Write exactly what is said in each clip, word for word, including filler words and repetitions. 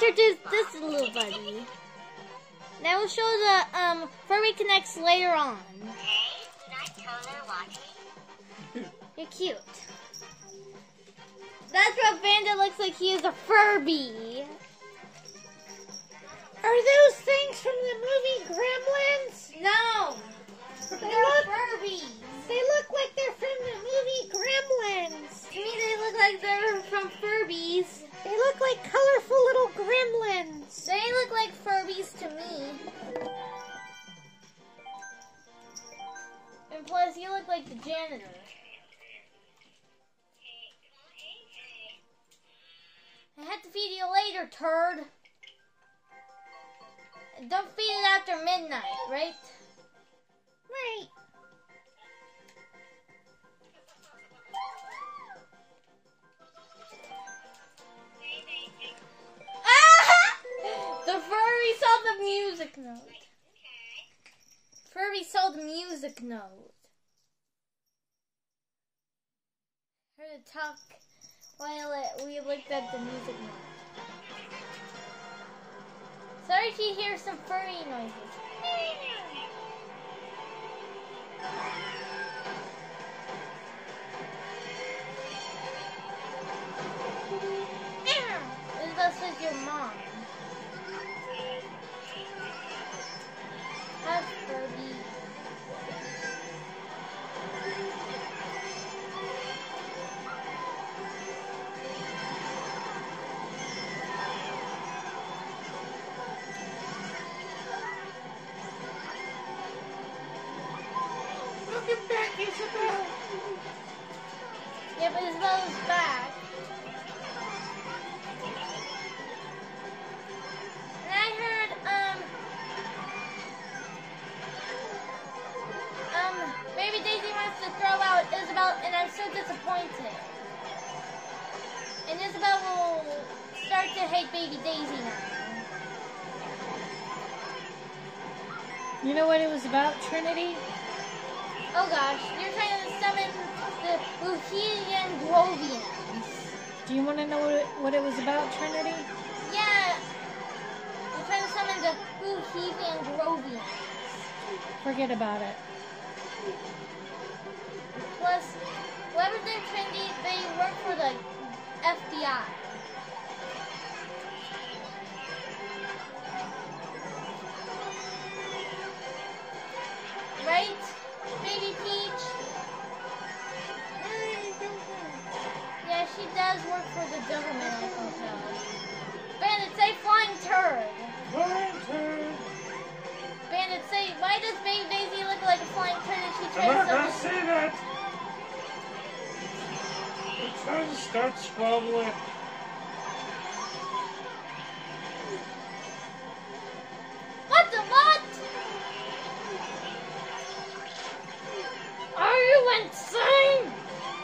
introduce this little buddy. Now we'll show the um Furby Connects later on. You're cute. That's what Bandit looks like. He is a Furby. Are those things from the movie Gremlins? No. They They're look, Furbies. they look like they're from the movie Gremlins. To me, they look like they're from Furbies. They look like colorful little gremlins. They look like Furbies to me. And plus, you look like the janitor. I have to feed you later, turd. Don't feed it after midnight, right? Right. Ah! The furry saw the music note. Furby saw the music note. Her to talk while it, we looked at the music note. Sorry if you hear some furry noises. Isabel says your mom. Have Furby. Welcome back, Isabel. Yeah, but Isabel's back. And I heard, um, um, Baby Daisy wants to throw out Isabel, and I'm so disappointed. And Isabel will start to hate Baby Daisy now. You know what it was about, Trinity? Oh gosh, you're trying to summon the Bohemian Grovians. Do you want to know what it, what it was about, Trinity? Yeah, you're trying to summon the Bohemian Grovians. Forget about it. Plus, whoever's in Trinity, they work for the F B I. Right? Baby Peach? Yeah, she does work for the government, I can tell. Bandit, say flying turd. Flying turd. Bandit, say, why does Baby Daisy look like a flying turd and she I'm not tries gonna to... say that. I'm trying to start squabbling. What the what? Are you insane?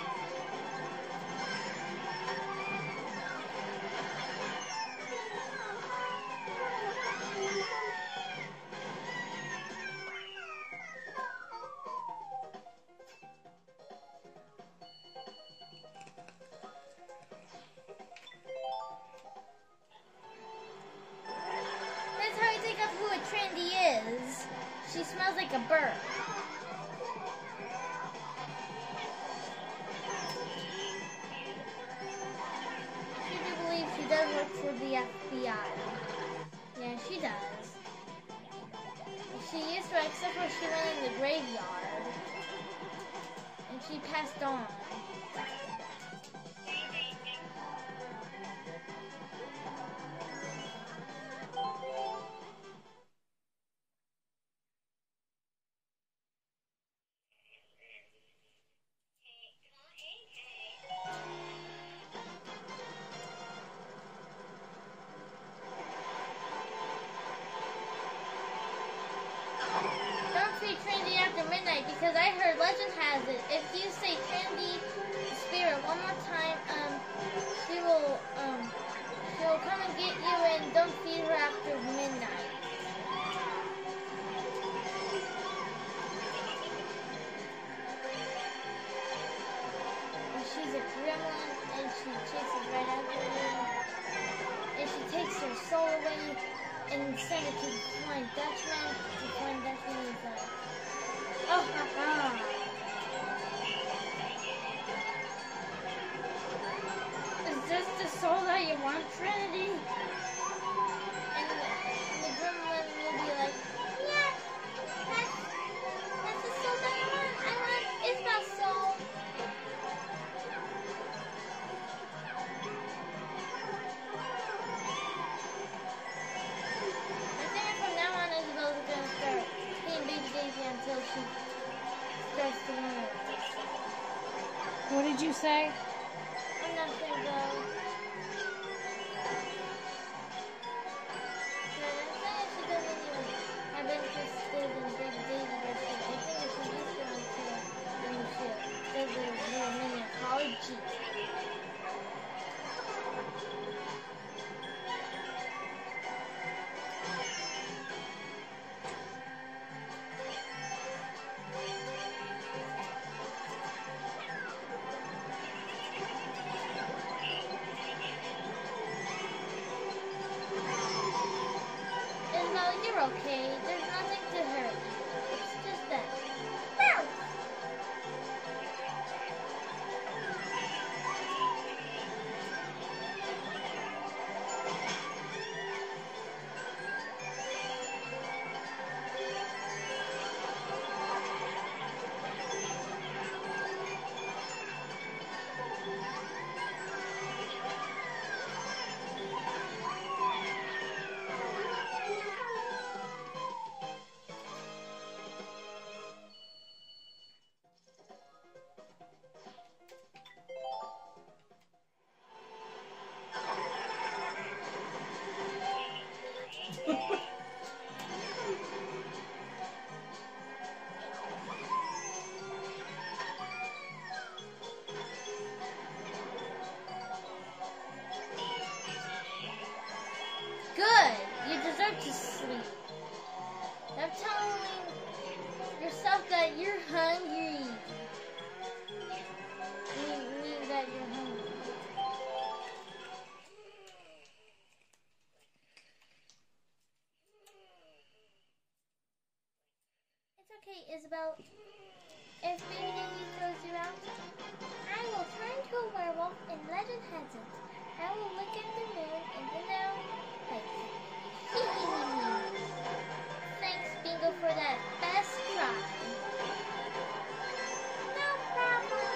That's how I think of who a trendy is. She smells like a bird. She do believe she does work for the F B I. Yeah, she does. She used to, except for she went in the graveyard. And she passed on. Don't feed Trendy after midnight because I heard legend has it. If you say Trendy Spirit one more time, um, she will, um, she will come and get you and don't feed her after midnight. And she's a gremlin and she chases right after you. And she takes her soul. and send it to the Flying Dutchman. The Flying Dutchman is uh, oh ha ha. Is this the soul that you want, Trinity? And the, and the gremlin will be like, yeah, that's, that's the soul that I want. I want Isabel's soul. I think from now on, Isabel's gonna start being Baby Daisy until she starts to want it. What did you say? I'm not gonna go. But I'm saying she doesn't even have interested in Baby Daisy yet. I think it's from this one to when she does the little mini apology. Isabel, you're okay. There's nothing to hurt you. It's just that. Bow! Good. You deserve to sleep. I'm telling yourself that you're hungry. Mean, mean that you're hungry. It's okay, Isabel. If Baby Daisy throws you out, I will turn into a werewolf, and legend has it, I will look at the moon and then I'll fight. Thanks, Bingo, for that best try. No problem.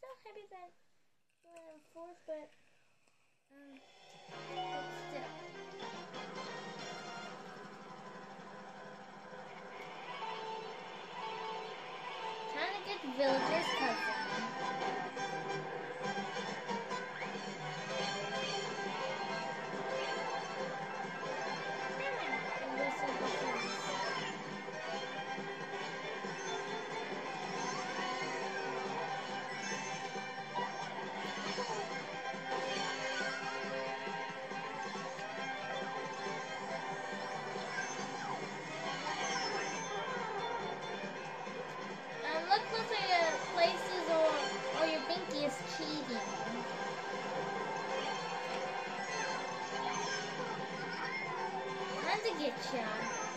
still happy that he went in fourth, but um, but still. Trying to get Villager's cousin. Look close at your places or, or your binky is cheating. Time to get ya.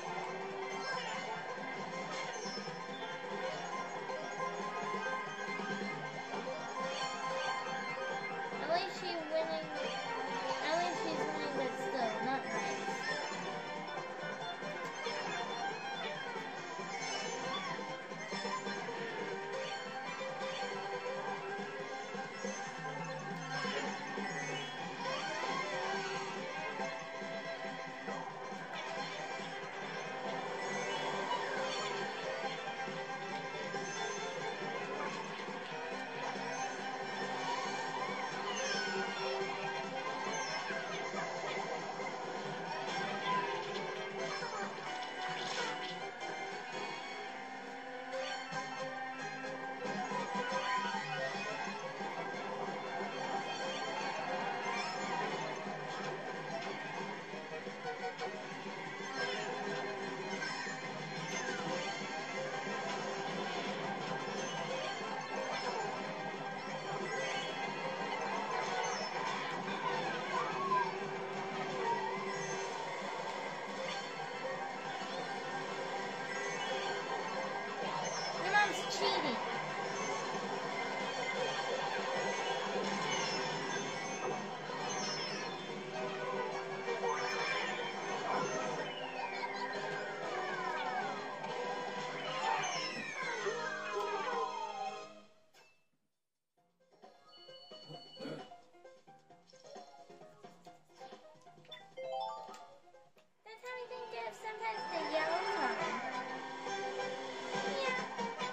At least she's winning. At least she's winning, but still not nice. Cheating. That's how we can get sometimes the yellow card. Yeah.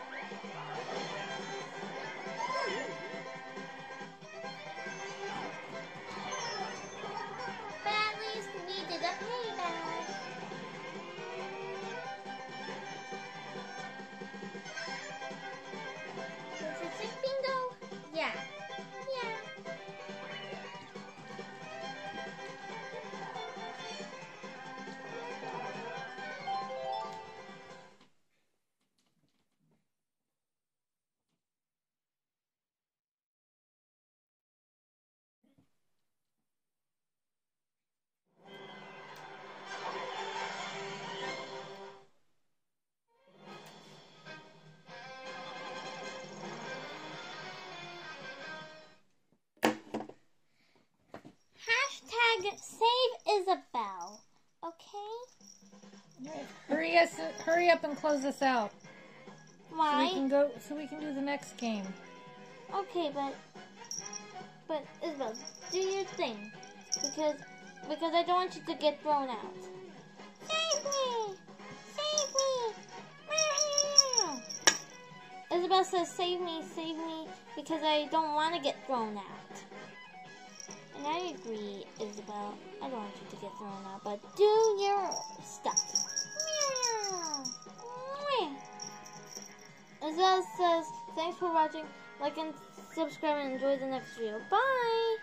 But at least we did a payback. Was it six bingo? Yeah. Yeah. Hashtag save Isabelle. Okay? Hurry us, hurry up and close us out. Why? So we can go. So we can do the next game. Okay, but but Isabelle, do your thing, because because I don't want you to get thrown out. Save me! Save me! Meow. Isabelle says, "Save me, save me," because I don't want to get thrown out. And I agree, Isabelle. I don't want you to get thrown out, but do your stuff. Meow. Meow. Isabelle says, "Thanks for watching. Like and subscribe and enjoy the next video. Bye!"